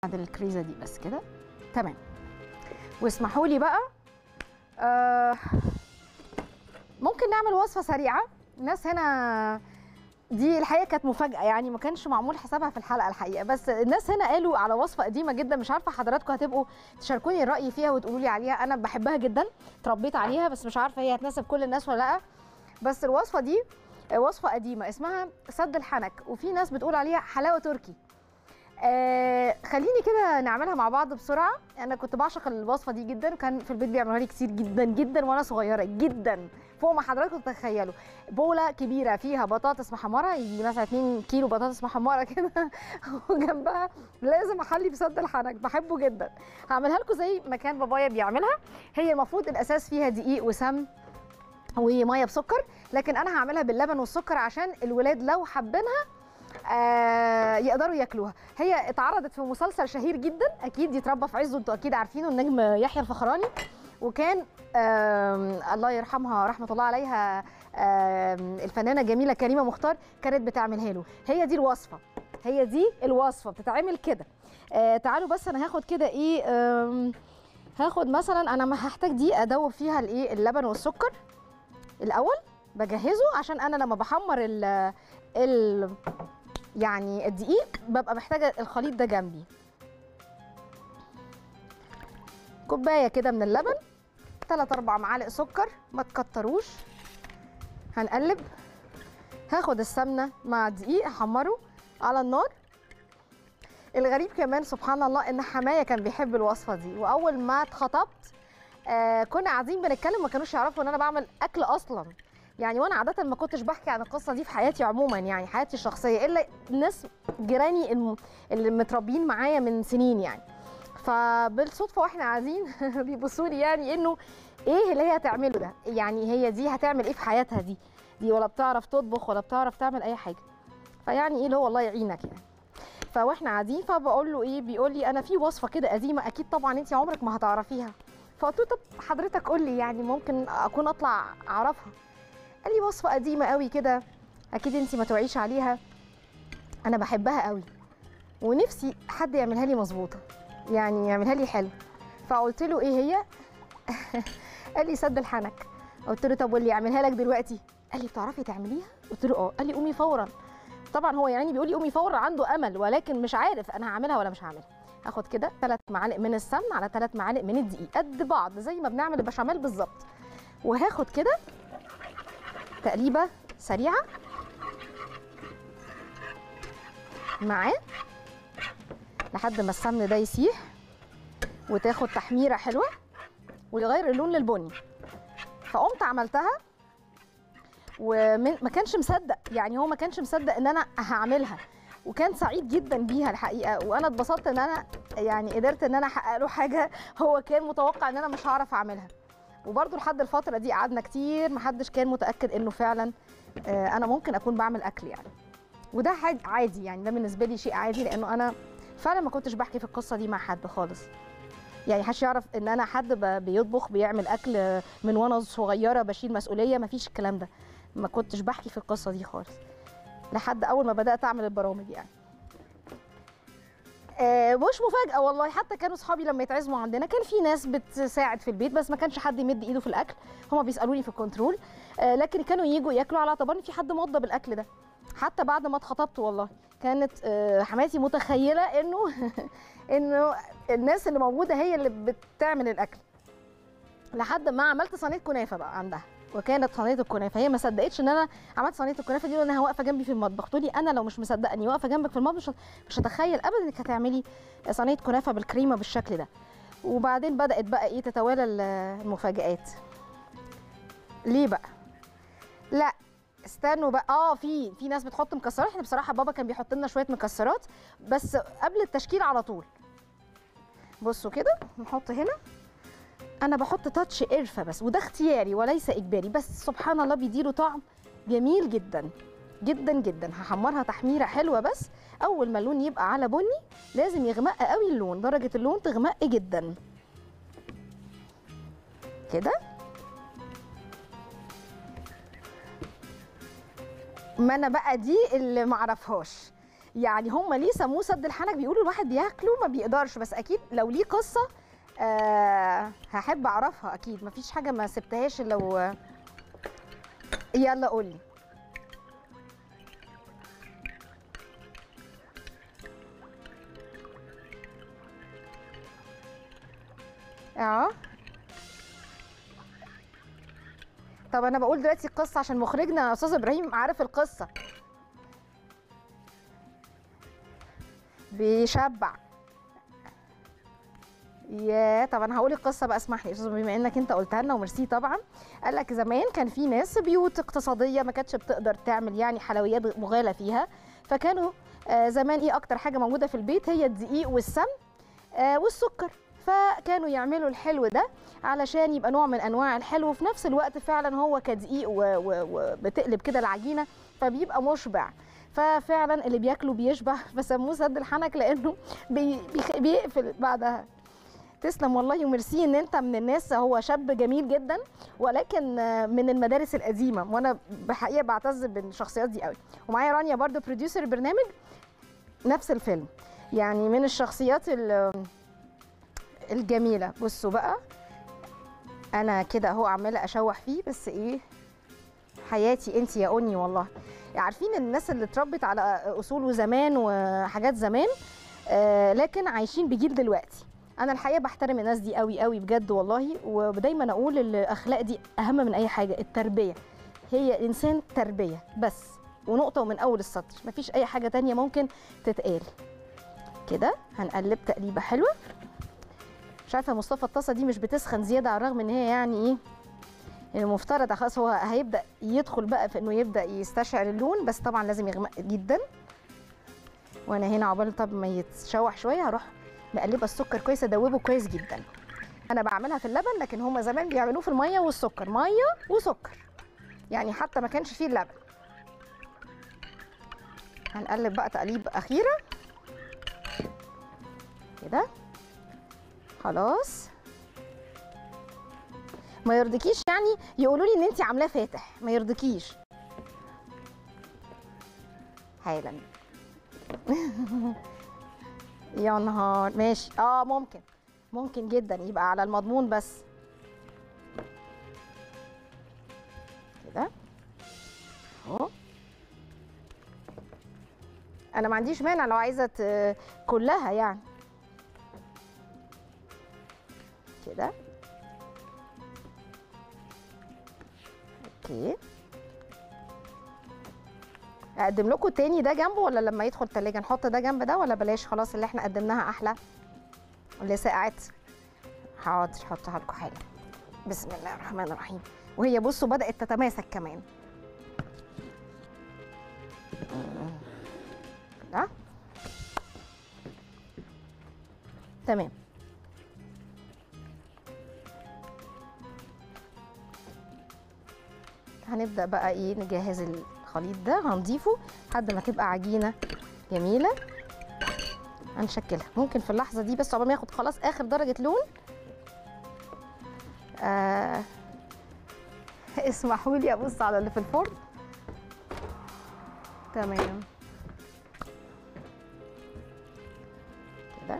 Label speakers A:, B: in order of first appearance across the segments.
A: بعد الكريزه دي بس كده تمام. واسمحوا لي بقى ممكن نعمل وصفه سريعه. الناس هنا دي الحقيقه كانت مفاجاه، يعني ما كانش معمول حسابها في الحلقه الحقيقه، بس الناس هنا قالوا على وصفه قديمه جدا، مش عارفه حضراتكم هتبقوا تشاركوني الراي فيها وتقولوا لي عليها. انا بحبها جدا، اتربيت عليها، بس مش عارفه هي هتناسب كل الناس ولا لا. بس الوصفه دي وصفه قديمه اسمها سد الحنك، وفي ناس بتقول عليها حلاوه تركي. خليني كده نعملها مع بعض بسرعه. انا كنت بعشق الوصفه دي جدا، كان في البيت بيعملوها لي كتير جدا جدا وانا صغيره جدا، فوق ما حضراتكم تتخيلوا. بوله كبيره فيها بطاطس محمره، يجي مثلا 2 كيلو بطاطس محمره كده وجنبها لازم احلي بسد الحنك، بحبه جدا. هعملها لكم زي ما كان بابايا بيعملها. هي المفروض الاساس فيها دقيق وسمن وميه بسكر، لكن انا هعملها باللبن والسكر عشان الولاد لو حابينها يقدروا ياكلوها. هي اتعرضت في مسلسل شهير جدا، اكيد يتربى في عزه، انتوا اكيد عارفينه، النجم يحيى الفخراني، وكان الله يرحمها رحمه الله عليها الفنانه جميله كريمه مختار كانت بتعملها له. هي دي الوصفه، هي دي الوصفه بتتعمل كده. تعالوا بس انا هاخد كده ايه، هاخد مثلا، انا ما هحتاج دي ادوب فيها الايه اللبن والسكر الاول، بجهزه عشان انا لما بحمر يعني الدقيق ببقى محتاجه الخليط ده جنبي. كوبايه كده من اللبن، 3-4 معالق سكر، ما تكتروش. هنقلب. هاخد السمنه مع الدقيق احمره على النار. الغريب كمان سبحان الله ان حمايه كان بيحب الوصفه دي، واول ما اتخطبت كنا قاعدين بنتكلم، ما كانوش يعرفوا ان انا بعمل اكل اصلا يعني. وانا عاده ما كنتش بحكي عن القصه دي في حياتي عموما، يعني حياتي الشخصيه، الا الناس جيراني اللي متربيين معايا من سنين يعني. فبالصدفه واحنا قاعدين بيبصوا لي يعني انه ايه اللي هي هتعمله ده، يعني هي دي هتعمل ايه في حياتها دي ولا بتعرف تطبخ ولا بتعرف تعمل اي حاجه. فيعني ايه اللي هو الله يعينك يعني. فواحنا قاعدين فبقول له ايه، بيقول لي انا في وصفه كده قديمه اكيد طبعا انت عمرك ما هتعرفيها. فقلت له طب حضرتك قول لي، يعني ممكن اكون اطلع اعرفها. قال لي وصفه قديمه قوي كده اكيد انت ما توعيش عليها، انا بحبها قوي ونفسي حد يعملها لي مظبوطه، يعني يعملها لي حلو. فقلت له ايه هي؟ قال لي سد الحنك. قلت له طب واللي يعملها لك دلوقتي؟ قال لي بتعرفي تعمليها؟ قلت له اه. قال لي قومي فورا. طبعا هو يعني بيقول لي قومي فورا، عنده امل، ولكن مش عارف انا هعملها ولا مش هعملها. هاخد كده 3 معالق من السمن على 3 معالق من الدقيق قد بعض زي ما بنعمل البشاميل بالظبط، وهاخد كده تقليبه سريعه معاه لحد ما السمن ده يسيح وتاخد تحميره حلوه ويغير اللون للبني. فقمت عملتها وما كانش مصدق، يعني هو ما كانش مصدق ان انا هعملها، وكان سعيد جدا بيها الحقيقه. وانا اتبسطت ان انا يعني قدرت ان انا احقق له حاجه هو كان متوقع ان انا مش هعرف اعملها. وبرده لحد الفتره دي قعدنا كتير محدش كان متاكد انه فعلا انا ممكن اكون بعمل اكل يعني. وده عادي يعني، ده بالنسبه لي شيء عادي، لانه انا فعلا ما كنتش بحكي في القصه دي مع حد خالص. يعني محدش يعرف ان انا حد بيطبخ بيعمل اكل من وانا صغيره بشيل مسؤوليه، ما فيش الكلام ده. ما كنتش بحكي في القصه دي خالص لحد اول ما بدات اعمل البرامج يعني. مش مفاجاه والله، حتى كانوا اصحابي لما يتعزموا عندنا كان في ناس بتساعد في البيت، بس ما كانش حد يمد ايده في الاكل. هما بيسالوني في الكنترول، لكن كانوا ييجوا ياكلوا على اعتبار ان في حد موضب الاكل ده. حتى بعد ما اتخطبت والله كانت حماتي متخيله انه الناس اللي موجوده هي اللي بتعمل الاكل، لحد ما عملت صينيه كنافه بقى عندها. وكانت صينيه الكنافه هي ما صدقتش ان انا عملت صينيه الكنافه دي، لانها واقفه جنبي في المطبخ تقول لي انا لو مش مصدقه اني واقفه جنبك في المطبخ مش هتخيل ابدا انك هتعملي صينيه كنافه بالكريمه بالشكل ده. وبعدين بدات بقى ايه تتوالى المفاجآت. ليه بقى؟ لا استنوا بقى، في ناس بتحط مكسرات. احنا بصراحه بابا كان بيحط لنا شويه مكسرات بس قبل التشكيل على طول. بصوا كده نحط هنا، انا بحط تاتش قرفه بس، وده اختياري وليس اجباري، بس سبحان الله بيديله طعم جميل جدا جدا جدا. هحمرها تحميره حلوه، بس اول ما اللون يبقى على بني لازم يغمق قوي اللون، درجه اللون تغمق جدا كده. ما انا بقى دي اللي معرفهاش، يعني هم ليه سموه سد الحنك؟ بيقولوا الواحد بياكله ما بيقدرش، بس اكيد لو ليه قصه هحب اعرفها اكيد، مفيش حاجه ما سبتهاش لو. يلا قولي. اه طب انا بقول دلوقتي القصه عشان مخرجنا استاذ ابراهيم عارف القصه. بيشبع. طب انا هقول القصه بقى، اسمح لي يا استاذ بما انك انت قلتها لنا، وميرسي طبعا. قال لك زمان كان في ناس بيوت اقتصاديه ما كانتش بتقدر تعمل يعني حلويات مغالى فيها، فكانوا زمان ايه اكتر حاجه موجوده في البيت؟ هي الدقيق والسمن والسكر. فكانوا يعملوا الحلو ده علشان يبقى نوع من انواع الحلو، وفي نفس الوقت فعلا هو كدقيق وبتقلب كده العجينه فبيبقى مشبع. ففعلا اللي بياكله بيشبع، فسموه سد الحنك لانه بيقفل بعدها. تسلم والله وميرسي ان انت من الناس، هو شاب جميل جدا ولكن من المدارس القديمه، وانا بحقيقه بعتز بالشخصيات دي قوي. ومعايا رانيا برضو بروديوسر البرنامج، نفس الفيلم، يعني من الشخصيات الجميله. بصوا بقى انا كده اهو عماله اشوح فيه، بس ايه حياتي انت يا اني والله. عارفين الناس اللي اتربت على اصول زمان وحاجات زمان لكن عايشين بجيل دلوقتي. انا الحقيقه بحترم الناس دي قوي قوي بجد والله، ودايما اقول الاخلاق دي اهم من اي حاجه. التربيه هي انسان تربيه بس، ونقطه ومن اول السطر، مفيش اي حاجه تانية ممكن تتقال. كده هنقلب تقليبه حلوه. مش عارفه يا مصطفى الطاسه دي مش بتسخن زياده على الرغم ان هي يعني ايه المفترض خلاص هو هيبدا يدخل بقى في انه يبدا يستشعر اللون، بس طبعا لازم يغمق جدا. وانا هنا عقبال طب ما يتشوح شويه هروح مقلبه السكر كويس، ادوبه كويس جدا. انا بعملها في اللبن لكن هم زمان بيعملوه في الميه والسكر، ميه وسكر يعني حتى ما كانش فيه اللبن. هنقلب بقى تقليب اخيره كده خلاص. ما يرضكيش يعني يقولوا لي ان انت عاملاه فاتح، ما يرضكيش حالا. يا نهار ماشي. ممكن جدا يبقى على المضمون بس كده اهو. انا ما عنديش مانع لو عايزه كلها يعني كده. اوكي اقدم لكم تاني ده جنبه ولا لما يدخل التلاجة نحط ده جنب ده، ولا بلاش خلاص اللي احنا قدمناها احلى اللي سقعت؟ حاضر هحطها لكم حالا. بسم الله الرحمن الرحيم. وهي بصوا بدأت تتماسك كمان كده تمام. هنبدأ بقى ايه نجهز الخليط ده، هنضيفه لحد ما تبقى عجينة جميلة. هنشكلها ممكن في اللحظة دي بس عقبال ما ياخد خلاص آخر درجة لون. اسمحوا لي أبص على اللي في الفرن. تمام كده.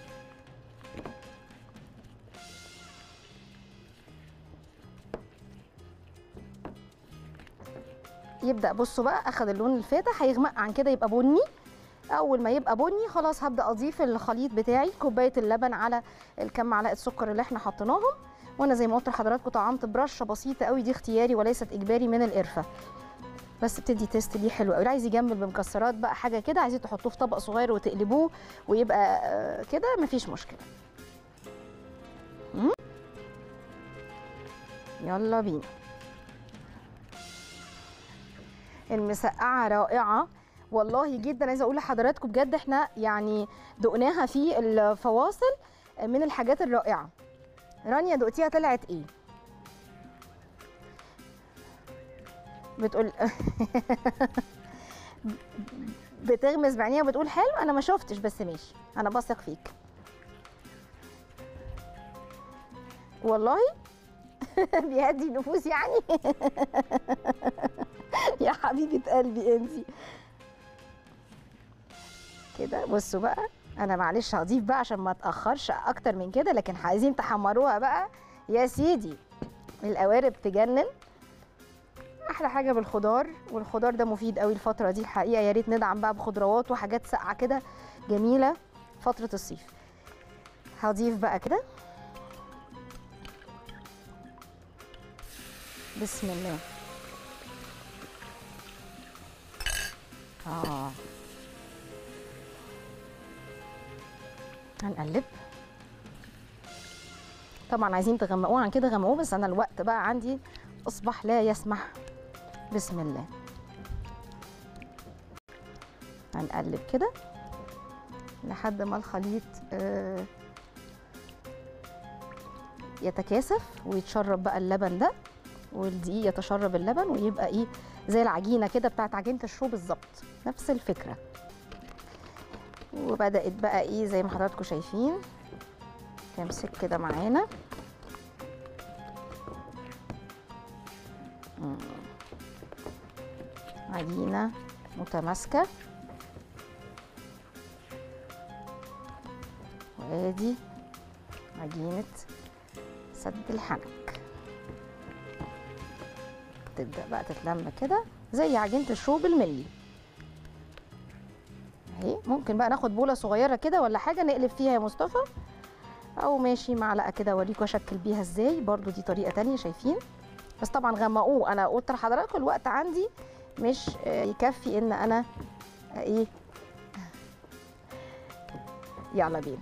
A: يبدأ بصوا بقى أخد اللون الفاتح، هيغمق عن كده يبقى بني. اول ما يبقى بني خلاص هبدا اضيف الخليط بتاعي، كوبايه اللبن على الكم معلقه سكر اللي احنا حطيناهم. وانا زي ما قلت لحضراتكم طعمت برشه بسيطه قوي، دي اختياري وليست اجباري، من القرفه بس بتدي تيست ليه حلو قوي. عايز يجمل بمكسرات بقى حاجه كده، عايزين تحطوه في طبق صغير وتقلبوه ويبقى كده مفيش مشكله. يلا بينا. المسقعه رائعه والله جدا، عايزه اقول لحضراتكم بجد احنا يعني دقناها في الفواصل، من الحاجات الرائعه. رانيا دقتيها طلعت ايه؟ بتقول بتغمز بعينيها وبتقول حلو. انا ما شفتش بس ماشي، انا بثق فيك والله. بيهدي النفوس يعني. يا حبيبه قلبي انتي. كده. بصوا بقى، انا معلش هضيف بقى عشان ما اتاخرش اكتر من كده، لكن عايزين تحمروها بقى يا سيدي. القوارب تجنن، احلى حاجه بالخضار، والخضار ده مفيد قوي الفتره دي الحقيقه. يا ريت ندعم بقى بخضروات وحاجات ساقعه كده جميله فتره الصيف. هضيف بقى كده، بسم الله. هنقلب. طبعا عايزين تغمقوه عن كده غمقوه، بس انا الوقت بقى عندي اصبح لا يسمح. بسم الله. هنقلب كده لحد ما الخليط يتكاثف ويتشرب بقى اللبن ده، والدقيق يتشرب اللبن، ويبقى ايه زي العجينه كده بتاعت عجينه الشو بالظبط، نفس الفكره. وبدات بقى ايه زي ما حضراتكم شايفين تمسك كده معانا. عجينه متماسكه. وادي عجينه سد الحنك، تبدأ بقى تتلم كده زي عجينة الشو بالملي اهي. ممكن بقى ناخد بولة صغيرة كده ولا حاجة نقلب فيها يا مصطفى، او ماشي معلقة كده اوريكم اشكل بيها ازاي، برضو دي طريقة تانية شايفين. بس طبعا غمقوه، انا قلت لحضراتكم الوقت عندي مش يكفي ان انا ايه. يلا بينا،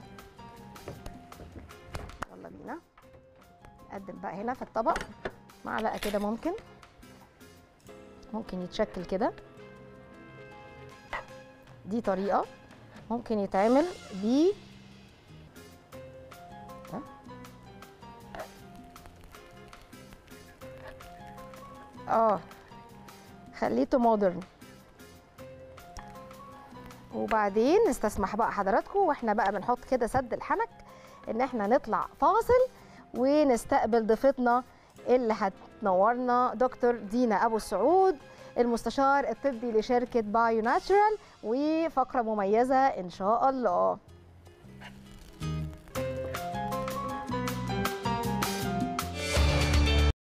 A: يلا بينا نقدم بقى هنا في الطبق معلقة كده. ممكن يتشكل كده، دي طريقة ممكن يتعمل بيه. خليته مودرن. وبعدين نستسمح بقى حضراتكم واحنا بقى بنحط كده سد الحنك ان احنا نطلع فاصل ونستقبل ضيفتنا اللي هتنورنا، دكتور دينا ابو السعود، المستشار الطبي لشركه بايو ناتشورال، وفقره مميزه ان شاء الله.